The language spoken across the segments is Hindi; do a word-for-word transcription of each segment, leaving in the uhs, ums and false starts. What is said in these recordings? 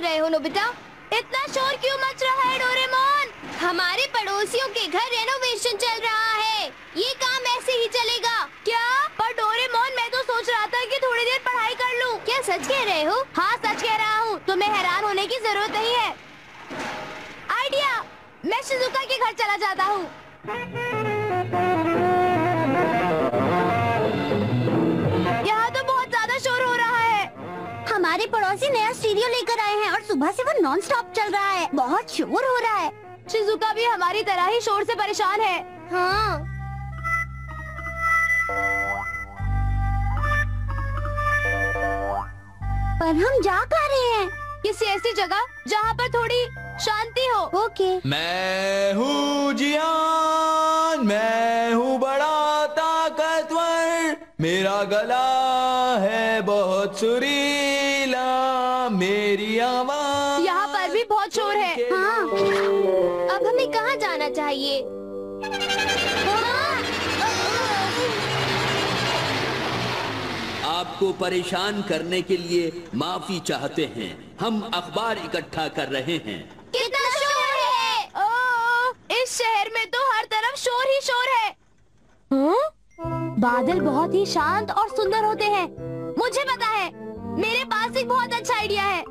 कर रहे हो नोबिता? इतना शोर क्यों मच रहा है डोरेमोन? हमारे पड़ोसियों के घर रेनोवेशन चल रहा है। ये काम ऐसे ही चलेगा क्या? पर डोरेमोन, मैं तो सोच रहा था कि थोड़ी देर पढ़ाई कर लूं। क्या सच कह रहे हो? हाँ सच कह रहा हूँ, तुम्हें हैरान होने की जरूरत नहीं है। आइडिया, मैं शिजुका के घर चला जाता हूँ। यहाँ तो बहुत ज्यादा शोर हो रहा है। हमारे पड़ोसी नया स्टीरियो लेकर आए हैं और सुबह से वो नॉन स्टॉप चल रहा है। बहुत शोर हो रहा है। शिजुका भी हमारी तरह ही शोर से परेशान है। हाँ। पर हम जा कहाँ रहे हैं? किसी ऐसी जगह जहाँ पर थोड़ी शांति हो। ओके। मैं हूँ जियान, मैं हूँ बड़ा ताकतवर, मेरा गला है बहुत सुरीला, मेरी आवाज। यहाँ पर भी बहुत शोर है। हाँ। अब हमें कहाँ जाना चाहिए? आपको परेशान करने के लिए माफी चाहते हैं। हम अखबार इकट्ठा कर रहे हैं। कितना शोर है? ओह, इस शहर में तो हर तरफ शोर ही शोर है। हाँ? बादल बहुत ही शांत और सुंदर होते हैं। मुझे पता है, मेरे पास एक बहुत अच्छा आइडिया है।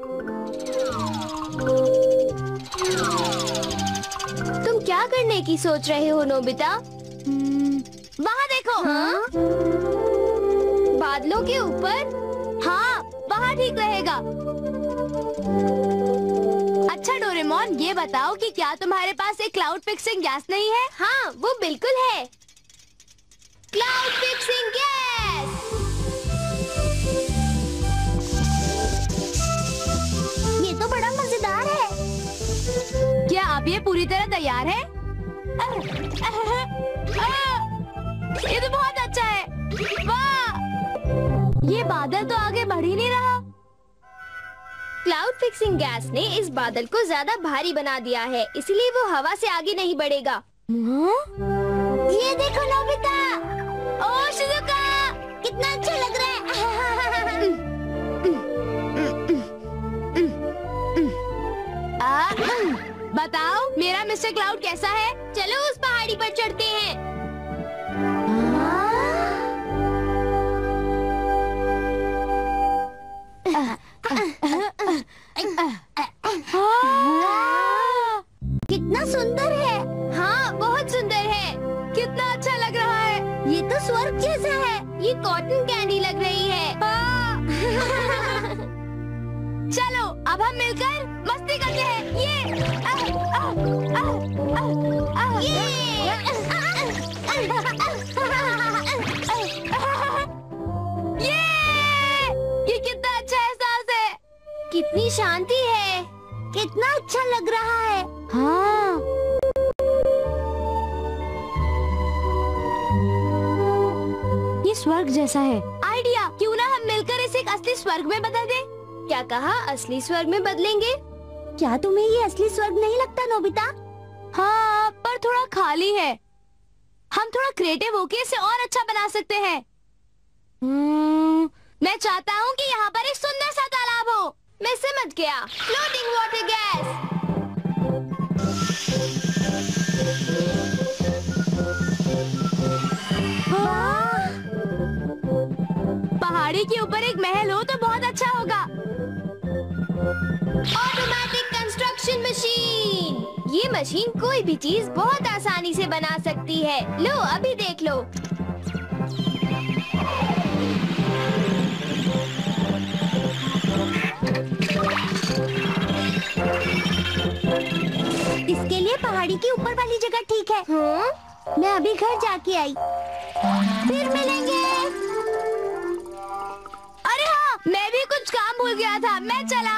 तुम क्या करने की सोच रहे हो नोबिता? वहाँ देखो। हाँ? बादलों के ऊपर? हाँ, वहाँ ठीक रहेगा। अच्छा डोरेमोन, ये बताओ कि क्या तुम्हारे पास एक क्लाउड फिक्सिंग गैस नहीं है? हाँ, वो बिल्कुल है। Cloud fixing gas. ये तो बड़ा मजेदार है। क्या आप ये पूरी तरह तैयार हैं? ये तो बहुत अच्छा है। वाह! ये बादल तो आगे बढ़ ही नहीं रहा। क्लाउड फिक्सिंग गैस ने इस बादल को ज्यादा भारी बना दिया है, इसलिए वो हवा से आगे नहीं बढ़ेगा। ये देखो नोबिता। ओह शिजुका, कितना अच्छा लग रहा है। आ, बताओ मेरा मिस्टर क्लाउड कैसा है? चलो उस पहाड़ी पर चढ़ते हैं। कितना सुंदर है। हाँ, बहुत सुंदर है। कितना अच्छा लग रहा है। ये तो स्वर्ग जैसा है। ये कॉटन कैंडी लग रही है। चलो अब हम मिलकर मस्ती करते हैं। ये आ, आ, आ, आ, आ, ये ये ये कितना अच्छा एहसास है। कितनी शांति है। कितना अच्छा लग रहा है। हाँ। ये स्वर्ग जैसा है। आइडिया, क्यों ना हम मिलकर इसे एक असली स्वर्ग में बदल दें? क्या कहा? असली स्वर्ग में बदलेंगे? क्या तुम्हें ये असली स्वर्ग नहीं लगता नोबिता? हाँ, पर थोड़ा खाली है। हम थोड़ा क्रिएटिव होके इसे और अच्छा बना सकते हैं। hmm, मैं चाहता हूँ कि यहाँ पर एक सुंदर सा तालाब हो। मैं समझ गया। Floating water gas. पहाड़ी के ऊपर एक महल हो तो बहुत अच्छा होगा। Automatic construction machine. ये मशीन कोई भी चीज बहुत आसानी से बना सकती है। लो अभी देख लो। इसके लिए पहाड़ी के ऊपर वाली जगह ठीक है। हाँ? मैं अभी घर जाके आई। फिर मिलेंगे। अरे हाँ, मैं भी कुछ काम भूल गया था। मैं चला।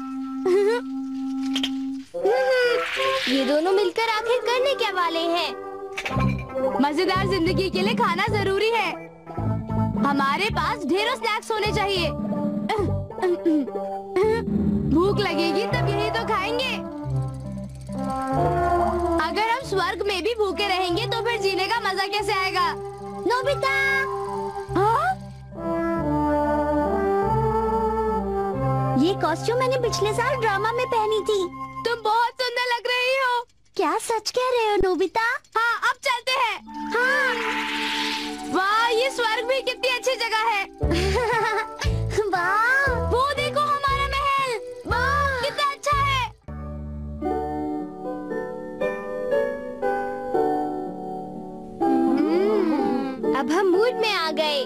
ये दोनों मिलकर आखिर करने क्या वाले हैं? मजेदार जिंदगी के लिए खाना जरूरी है। हमारे पास ढेरों स्नैक्स होने चाहिए। भूख लगेगी तब यही तो खाएंगे। अगर हम स्वर्ग में भी भूखे रहेंगे तो फिर जीने का मजा कैसे आएगा? नोबिता। हाँ? ये कॉस्ट्यूम मैंने पिछले साल ड्रामा में पहनी थी। तुम बहुत सुंदर लग रही हो। क्या सच कह रहे हो नोबिता? हाँ, अब चलते हैं। हाँ। वाह, ये स्वर्ग भी कितनी अच्छी जगह है। वाह, वो देखो हमारा महल। वाह, कितना अच्छा है। हम्म, अब हम मूड में आ गए।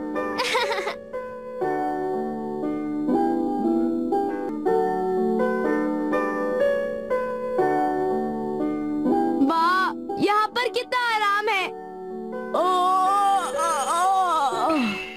वाह, यहाँ पर कितना आराम है। ओ, ओ, ओ,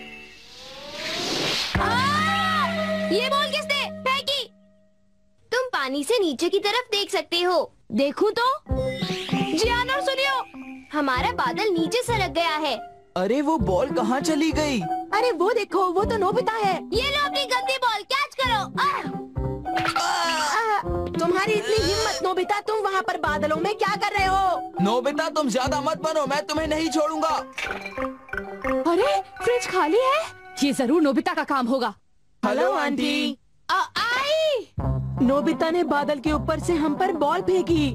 आ! ये बॉल किसने फेंकी? तुम पानी से नीचे की तरफ देख सकते हो। देखूं तो? जियान और सुनियो, हमारा बादल नीचे सरक गया है। अरे वो बॉल कहाँ चली गई? अरे वो देखो, वो तो नोबिता है। ये लो अपनी गंदी बॉल, कैच करो। आ! आ, तुम्हारी इतनी हिम्मत नोबिता, तुम वहाँ पर बादलों में क्या कर रहे हो? नोबिता तुम ज्यादा मत बनो, मैं तुम्हें नहीं छोड़ूंगा। अरे फ्रिज खाली है। ये जरूर नोबिता का काम होगा। Hello aunty. आ, आई। नोबिता ने बादल के ऊपर से हम पर बॉल फेंकी।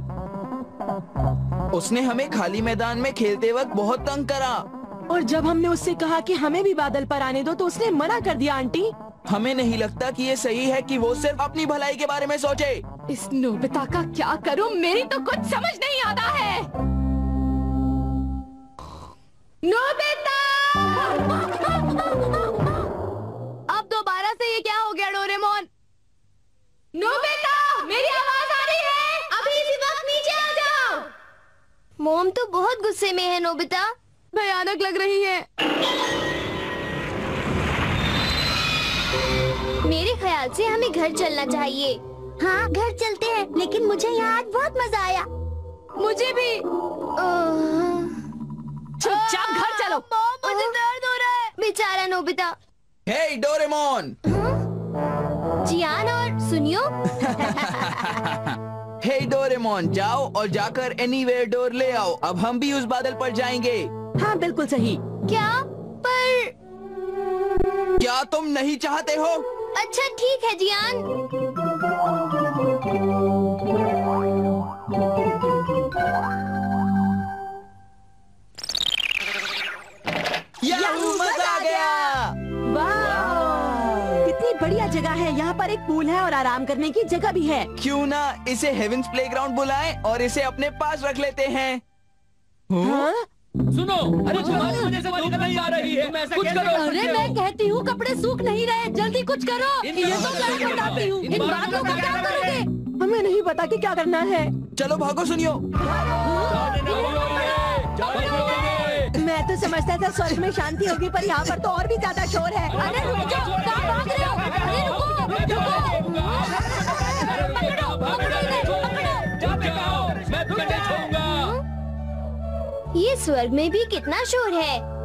उसने हमें खाली मैदान में खेलते वक्त बहुत तंग करा। और जब हमने उससे कहा कि हमें भी बादल पर आने दो तो उसने मना कर दिया। आंटी, हमें नहीं लगता कि ये सही है कि वो सिर्फ अपनी भलाई के बारे में सोचे। इस नोबिता का क्या करूं, मेरी तो कुछ समझ नहीं आता है। नोबिता! अब दोबारा से ये क्या हो गया डोरेमोन? नोबिता, मेरी आवाज आ रही है? अभी इसी वक्त नीचे आ जाओ। मोम तो बहुत गुस्से में है नोबिता। भयानक लग रही है। मेरे ख्याल से हमें घर चलना चाहिए। हाँ, घर चलते हैं, लेकिन मुझे यहाँ आज बहुत मजा आया। मुझे भी। चुपचाप घर चलो। मोम, मुझे दर्द हो रहा है। बेचारा नोबिता। हे डोरेमोन। जियान और सुनियो। हे डोरेमोन, जाओ और जाकर एनीवेयर डोर ले आओ। अब हम भी उस बादल पर जाएंगे। हाँ बिल्कुल सही। क्या? पर क्या तुम नहीं चाहते हो? अच्छा ठीक है जियान। याहू, मजा आ गया। वाह, कितनी बढ़िया जगह है। यहाँ पर एक पूल है और आराम करने की जगह भी है। क्यों ना इसे हेवेंस प्लेग्राउंड बुलाएं और इसे अपने पास रख लेते हैं। हाँ? सुनो, अरे तुम्हारी वजह से धूप नहीं आ रही है, कुछ करो। अरे मैं कहती हूँ कपड़े सूख नहीं रहे, जल्दी कुछ करो। ये तो मैं बताती हूँ, इन बातों का क्या करोगे? हमें नहीं पता कि क्या करना है। चलो भागो सुनियो। मैं तो समझता था स्वर्ग में शांति होगी, पर यहाँ पर तो और भी ज्यादा शोर है। अरे रुक जाओ, कहाँ भाग रहे हो? अरे रुको, रुको। पकड़ो, पकड़ो इन्हें, पकड़ो। मैं तुम्हें नहीं छोड़ूंगा। ये स्वर्ग में भी कितना शोर है।